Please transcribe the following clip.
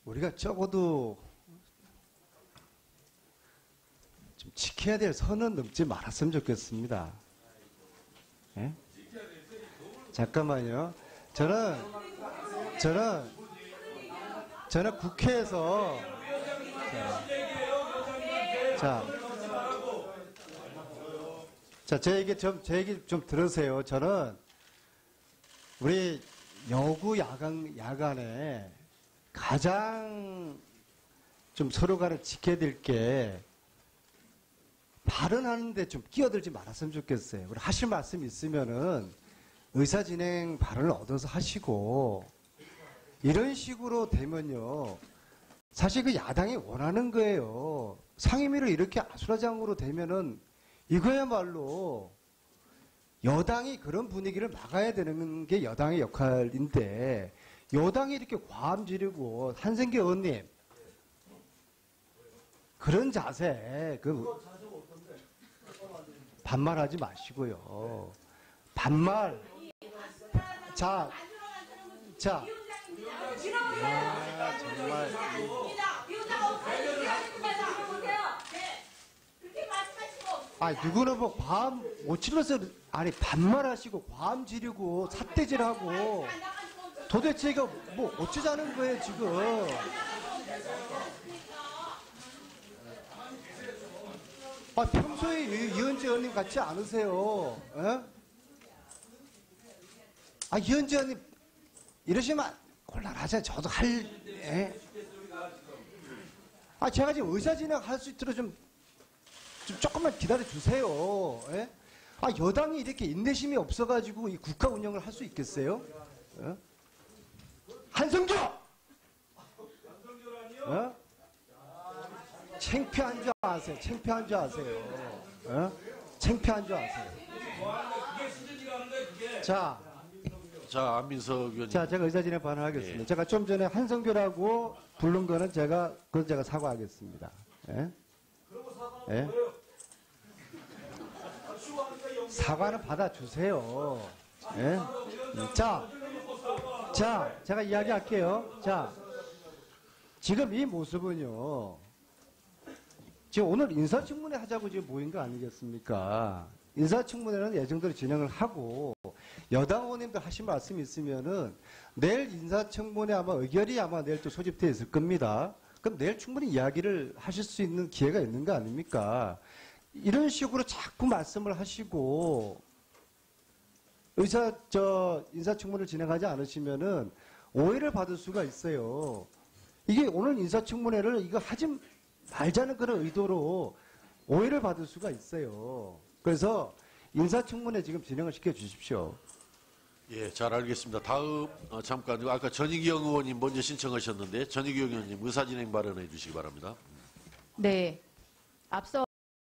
우리가 적어도 좀 지켜야 될 선은 넘지 말았으면 좋겠습니다. 예? 잠깐만요. 저는 국회에서 제 얘기 좀 들으세요. 저는 우리 여구 야간에 가장 좀 서로 간에 지켜야 될 게 발언하는데 좀 끼어들지 말았으면 좋겠어요. 우리 하실 말씀 있으면은 의사진행 발언을 얻어서 하시고 이런 식으로 되면요. 사실 그 야당이 원하는 거예요. 상임위를 이렇게 아수라장으로 되면은 이거야말로 여당이 그런 분위기를 막아야 되는 게 여당의 역할인데 여당이 이렇게 과함 지르고 한승기 의원님 그런 자세 반말하지 마시고요. 반말 정말 누구는 뭐 과함 못 질러서 반말하시고 과함 지르고 삿대질하고 도대체 이거 뭐 어쩌자는 거예요 지금. 평소에 이현재 의원님 같지 않으세요? 이현재 의원님 이러시면 곤란하잖아요. 저도 제가 지금 의사진행 할 수 있도록 좀 조금만 기다려 주세요. 여당이 이렇게 인내심이 없어가지고 이 국가 운영을 할 수 있겠어요? 한성조! 창피한 줄 아세요? 창피한 줄 아세요? 창피한 줄 아세요? 안민석 의원님. 제가 의사진행 반응하겠습니다. 제가 좀 전에 한성교라고 부른 거는 그건 제가 사과하겠습니다. 사과는 받아주세요. 제가 이야기할게요. 지금 이 모습은요, 지금 오늘 인사청문회 하자고 지금 모인 거 아니겠습니까? 인사청문회는 예정대로 진행을 하고, 여당 의원님들 하신 말씀이 있으면은, 내일 인사청문회 의결이 내일 또 소집되어 있을 겁니다. 그럼 내일 충분히 이야기를 하실 수 있는 기회가 있는 거 아닙니까? 이런 식으로 자꾸 말씀을 하시고, 인사청문회를 진행하지 않으시면은 오해를 받을 수가 있어요. 이게 오늘 인사청문회를 이거 하지 말자는 그런 의도로 오해를 받을 수가 있어요. 그래서 인사청문회 지금 진행을 시켜 주십시오. 예, 잘 알겠습니다. 다음, 잠깐, 아까 전익영 의원님 먼저 신청하셨는데, 전익영 의원님 의사진행 발언해 주시기 바랍니다. 네. 앞서